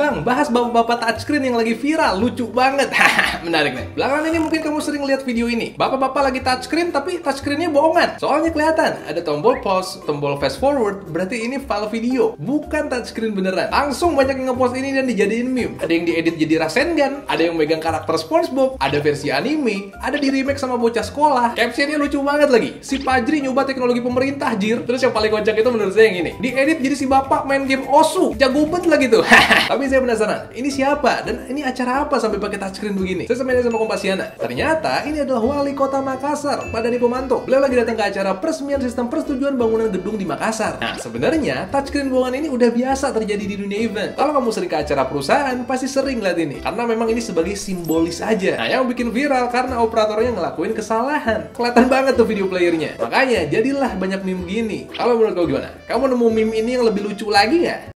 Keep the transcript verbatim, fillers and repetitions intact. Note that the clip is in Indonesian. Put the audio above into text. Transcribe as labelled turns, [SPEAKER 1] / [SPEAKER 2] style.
[SPEAKER 1] Bang, bahas bapak-bapak touchscreen yang lagi viral, lucu banget. Haha, menarik nih. Belakangan ini mungkin kamu sering lihat video ini. Bapak-bapak lagi touchscreen tapi touchscreennya bohongan. Soalnya kelihatan ada tombol pause, tombol fast forward, berarti ini file video, bukan touchscreen beneran. Langsung banyak yang ngepost ini dan dijadiin meme. Ada yang diedit jadi Rasengan, ada yang megang karakter SpongeBob, ada versi anime, ada di remake sama bocah sekolah. Captionnya lucu banget lagi. Si Pajri nyoba teknologi pemerintah, jir. Terus yang paling kocak itu menurut saya yang ini. Diedit jadi si bapak main game Osu. Jago banget lagi tuh. Tapi saya penasaran, ini siapa? Dan ini acara apa sampai pakai touchscreen begini? Saya sama sama Kompasiana. Ternyata ini adalah Wali Kota Makassar, Pak Dhani Pomanto. Beliau lagi datang ke acara peresmian sistem persetujuan bangunan gedung di Makassar. Nah, sebenarnya touchscreen bohongan ini udah biasa terjadi di dunia event. Kalau kamu sering ke acara perusahaan, pasti sering lihat ini. Karena memang ini sebagai simbolis aja. Nah, yang bikin viral karena operatornya ngelakuin kesalahan. Kelihatan banget tuh video playernya. Makanya jadilah banyak meme gini. Kalau menurut kau gimana? Kamu nemu meme ini yang lebih lucu lagi nggak?